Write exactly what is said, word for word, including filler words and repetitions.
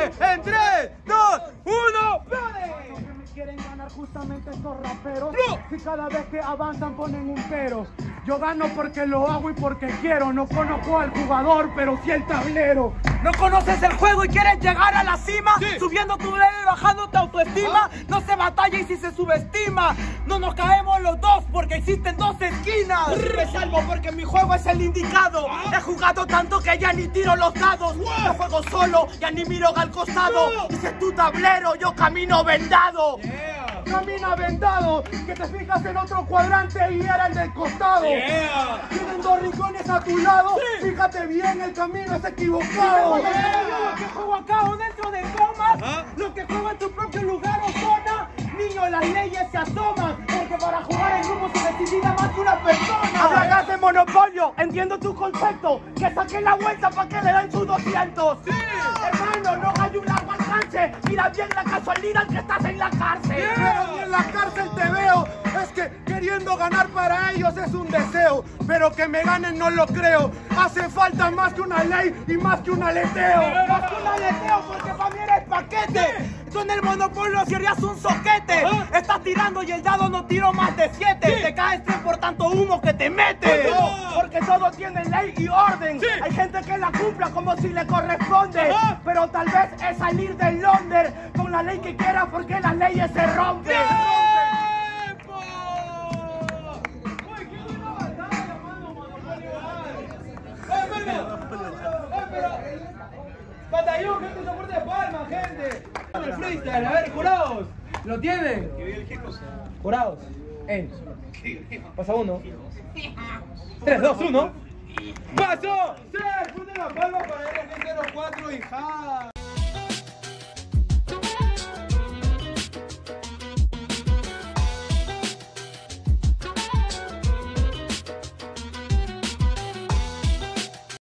que en tres, dos, uno, ¡plane! Quieren ganar justamente estos raperos. ¡No! Si cada vez que avanzan ponen un pero. Yo gano porque lo hago y porque quiero. No conozco al jugador, pero sí el tablero. ¿No conoces el juego y quieres llegar a la cima? Sí. Subiendo tu nivel y bajando tu autoestima. ¿Ah? No se batalla y si se subestima. No nos caemos los dos porque existen dos esquinas. Me salvo porque mi juego es el indicado. ¿Ah? He jugado tanto que ya ni tiro los dados. ¡Wow! Yo juego solo, ya ni miro al costado. ¡No! Ese es tu tablero, yo camino vendado. Yeah. Camina vendado, que te fijas en otro cuadrante y era el del costado. Yeah. Tienen dos rincones a tu lado. Sí. Fíjate bien, el camino es equivocado. Lo que juego acá o dentro de comas, Ajá. lo que juego en tu propio lugar o zona. Niño, las leyes se asoman, porque para jugar en grupo se necesita más que una persona. Hablarás de monopolio, entiendo tu concepto, que saquen la vuelta para que le den sus doscientos. Sí. Hermano, no hay un agua alcance, mira bien la casualidad que estás en la cárcel. Pero ni en la cárcel te veo. Es que queriendo ganar para ellos es un deseo. Pero que me ganen no lo creo. Hace falta más que una ley y más que un aleteo. Más que un aleteo porque para mí eres paquete. Tú en el monopolio serías un soquete. Ajá. Estás tirando y el dado no tiro más de siete. Sí. Te caes tres por tanto humo que te mete. Ajá. Porque todo tiene ley y orden. Sí. Hay gente que la cumpla como si le corresponde. Ajá. Pero tal vez es salir del Londres con la ley que quiera porque las leyes se rompen. ¡Tiempo! Uy, qué buena batalla, mano, Monopolio. ¡Eh, hermano! ¡Eh, pero! ¡Batallón, gente, soporte de palma, gente! El freestyle, a ver, jurados, ¿lo tienen? Jurados, en. Pasa uno. tres, dos, uno. ¡Pasó! ¡Sí! ¡Ponte la palma para el G cero cuatro y ja!